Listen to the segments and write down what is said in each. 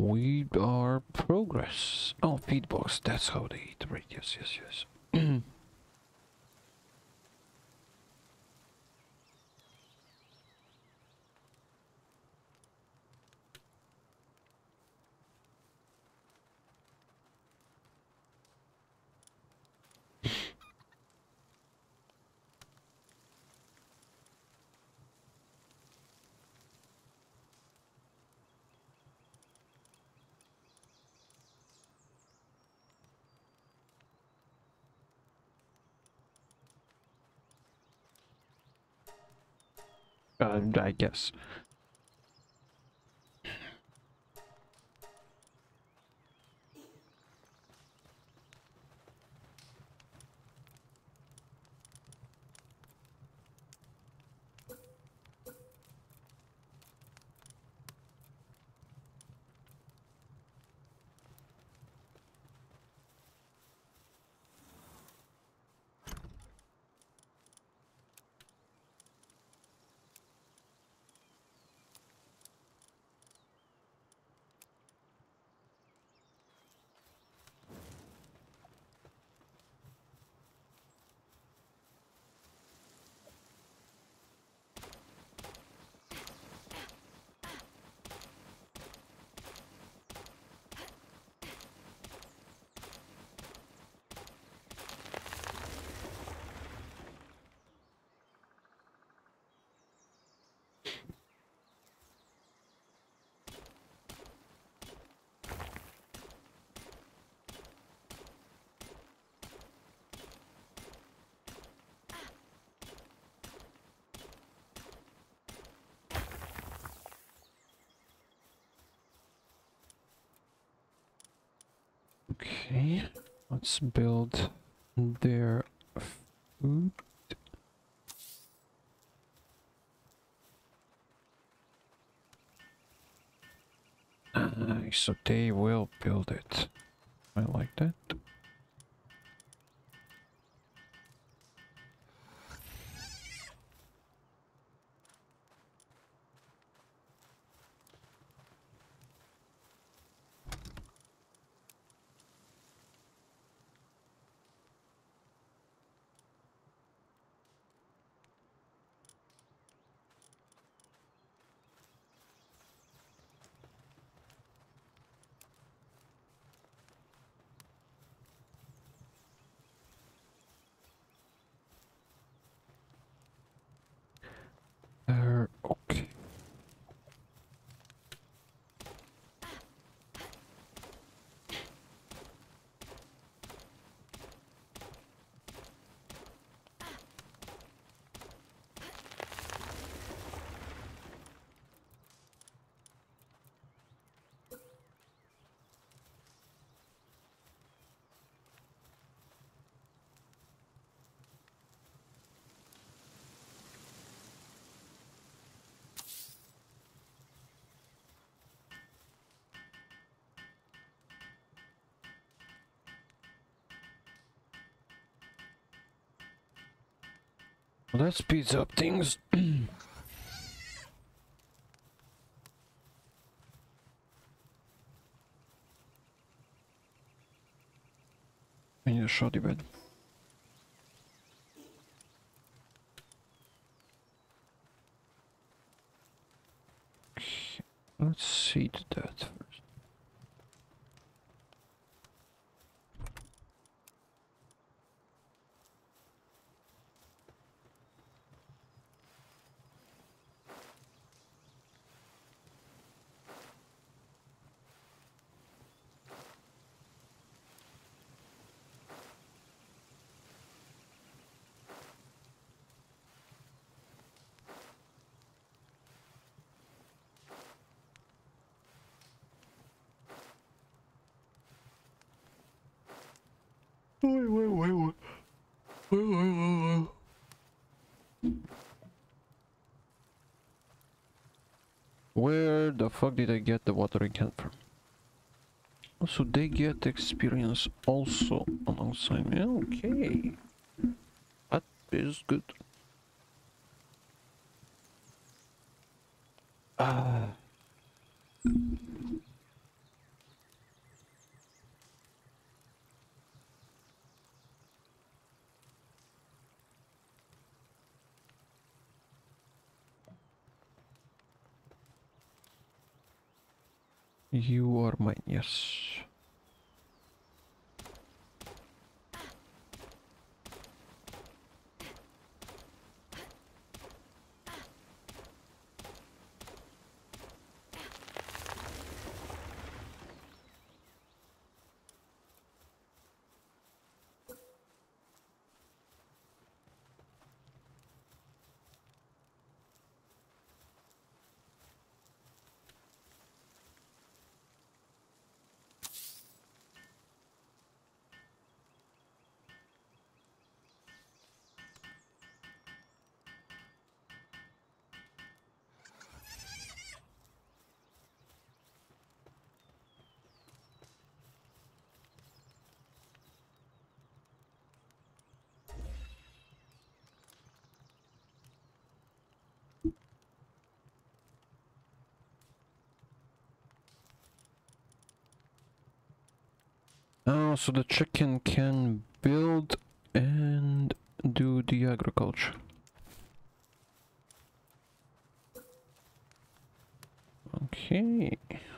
We are progress. Oh, feedbox. That's how they iterate. Yes, yes, yes. I guess. Okay, let's build their food. So they will build it. I like that. Okay. Well, that speeds up things. I need a shoddy bed. Let's seed that first. Wait. Where the fuck did I get the watering can from? So they get experience also alongside me. Okay. That is good. Ah. You are mine, yes. Oh, so the chicken can build and do the agriculture. Okay.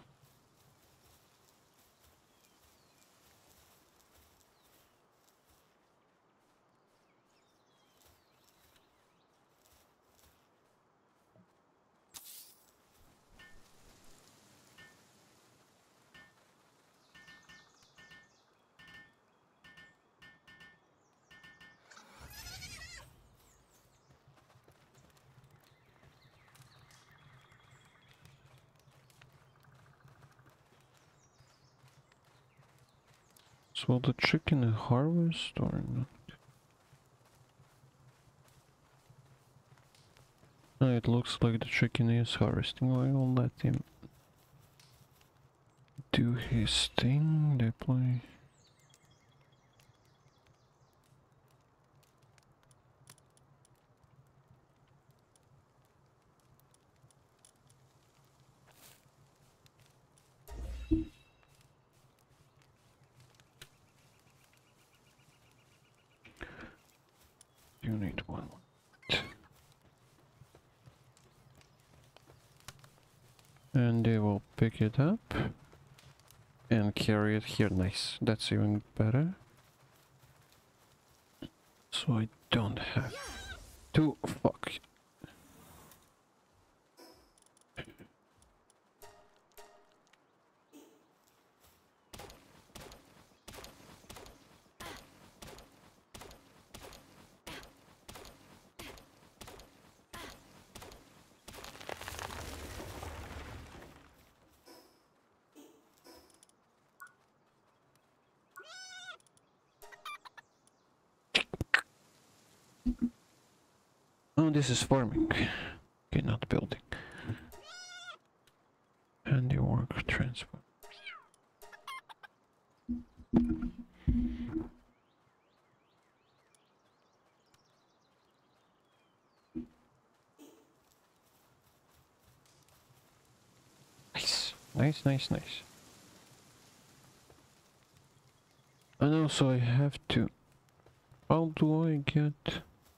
So will the chicken harvest or not? No, it looks like the chicken is harvesting. I will let him do his thing. Deploy. You need one. And they will pick it up and carry it here. Nice. That's even better. So I don't have to fuck. Oh, this is farming. Okay, not building. Handiwork transfer. Nice. Nice, nice, nice. And also I have to... How do I get...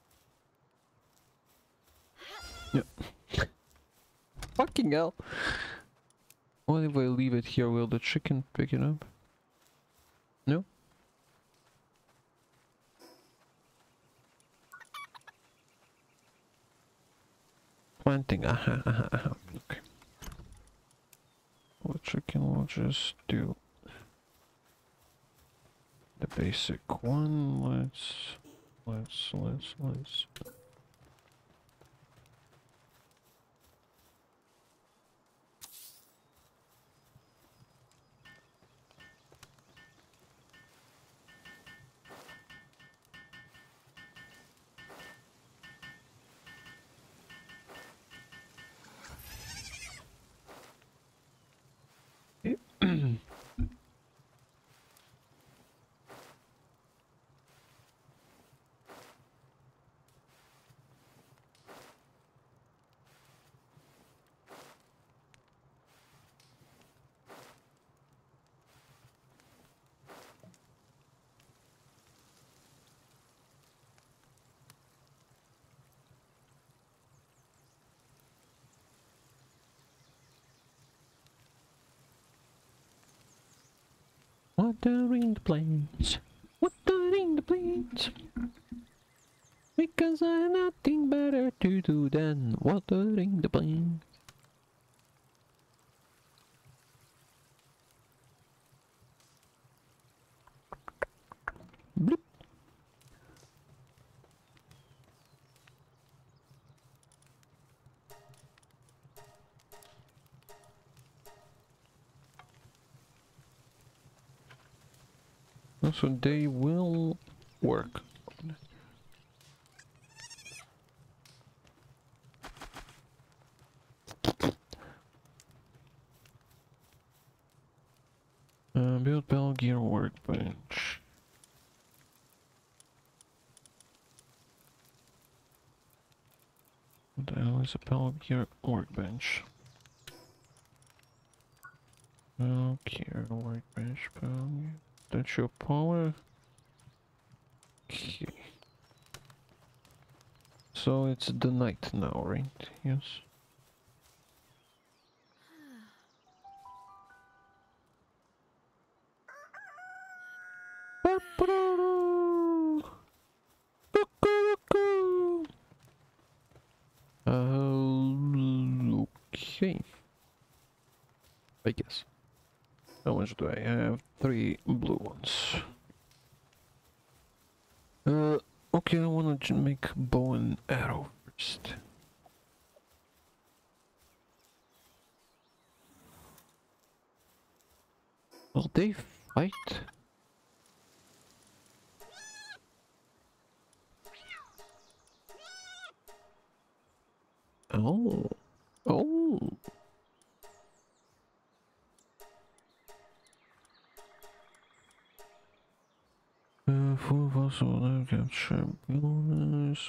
Yeah. Fucking hell. What if I leave it here? Will the chicken pick it up? No? Planting. Aha, aha, aha. Okay. Well, the chicken will just do the basic one. Let's. Watering the plants. Watering the plants. Because I have nothing better to do than watering the plants. Bloop. So they will work. Build Bell Gear workbench. What the hell is a Bell Gear workbench? Bell Gear workbench. Bell Gear. That's your power. Okay. So it's the night now, right? Yes. Okay. I guess. How much do I have? 3 blue ones. Okay, I wanna make bow and arrow first. Will they fight? Oh. Oh. Full possible capture bonus.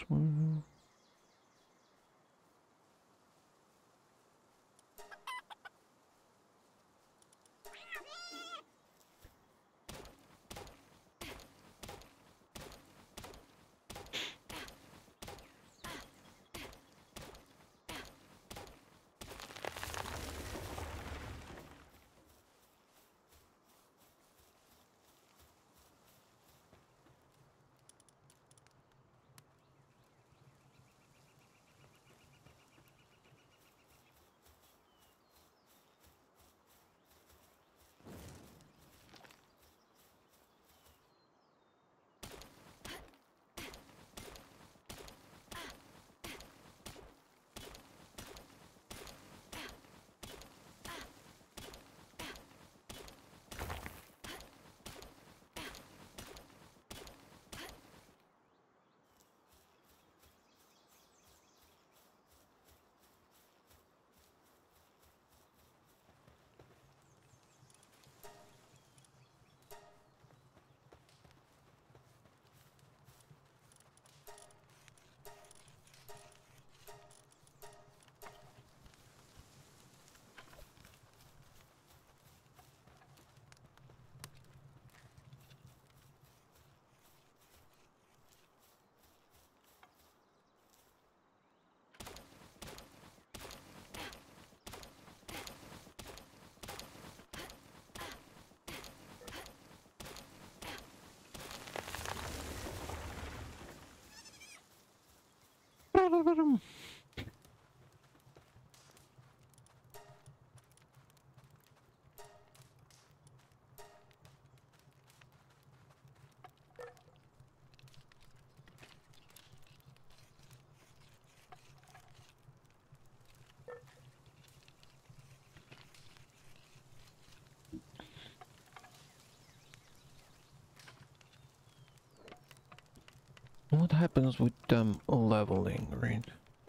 What happens with them leveling, right?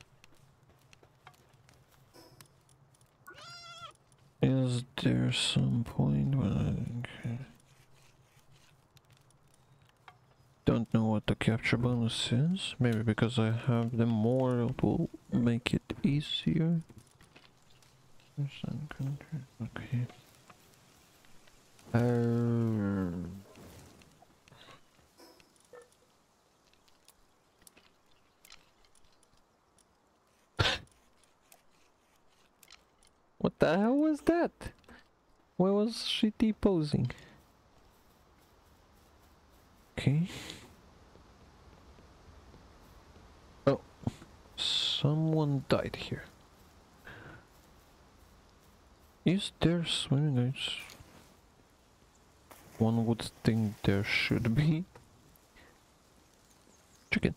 Is there some point when I don't know what the capture bonus is? Maybe because I have them more, it will make it easier. Okay. What the hell was that? Why was she T-posing? Okay. Oh, someone died here. Is there swimming lanes? One would think there should be. Chicken.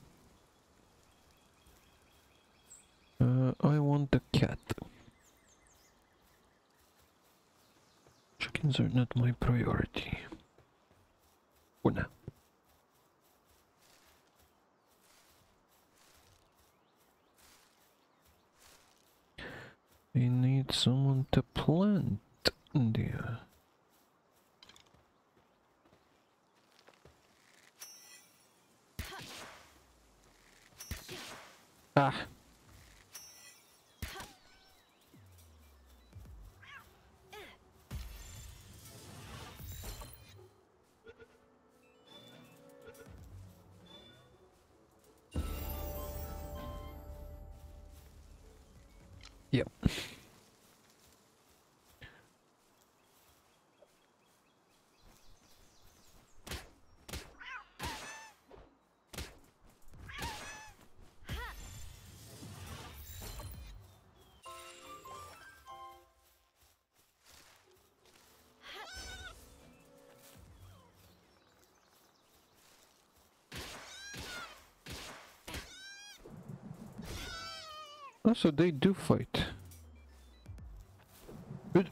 I want the cat. Chickens are not my priority. For now. I need someone to plant there. Ah. Yep. Oh, so they do fight. Good.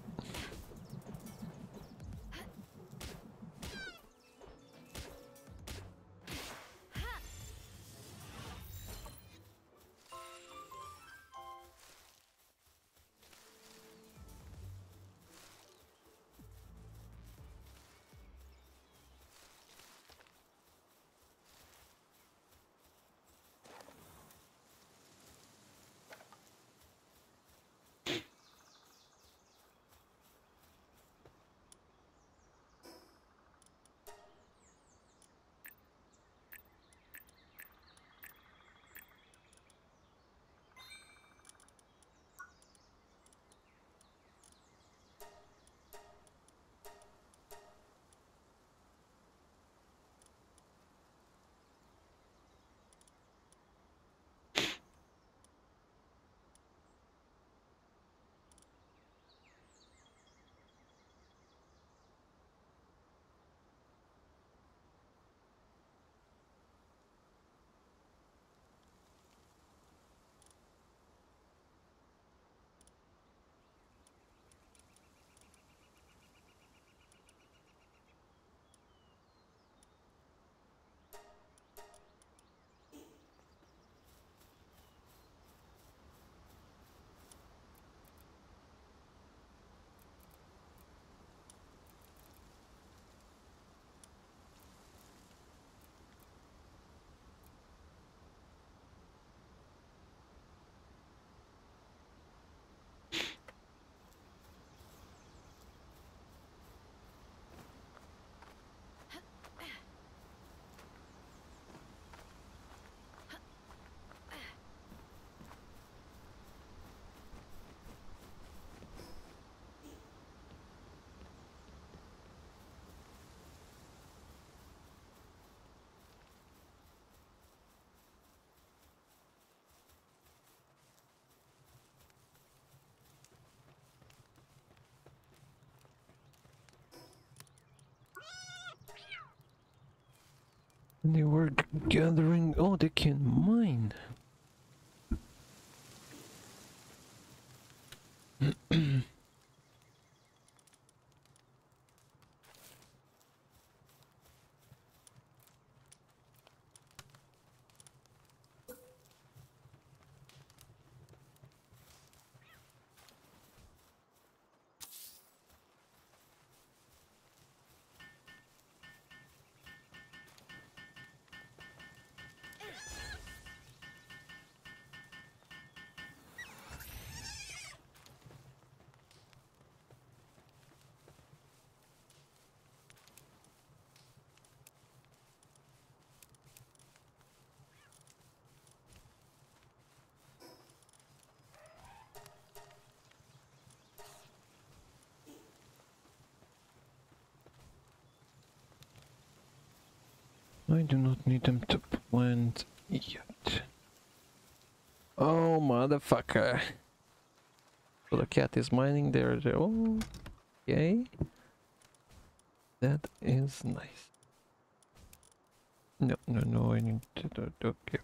They were gathering. Oh, they can mine. I do not need them to plant yet. Oh, motherfucker. So the cat is mining there. Oh, okay. That is nice. No, no, no, I need to do okay.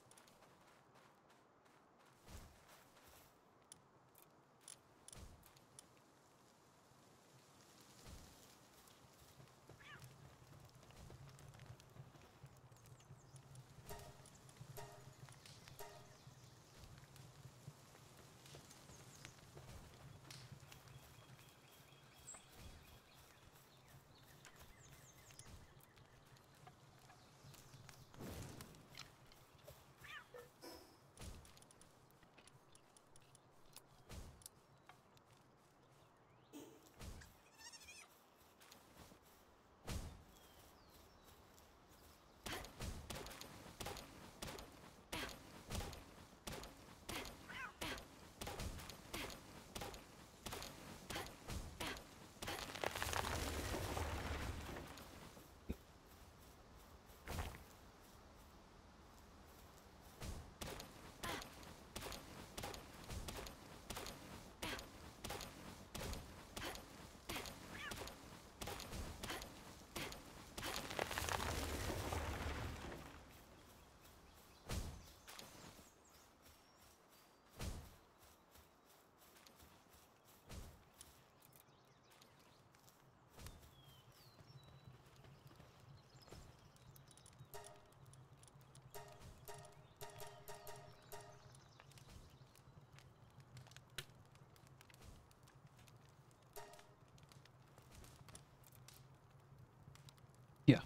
Yeah.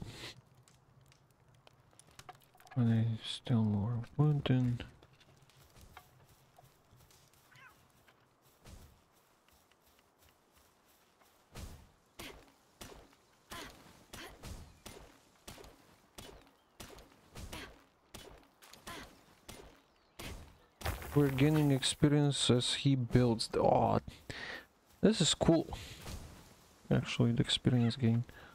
Are they still more wood than... We're gaining experience as he builds the... Oh, this is cool. Actually, the experience gain.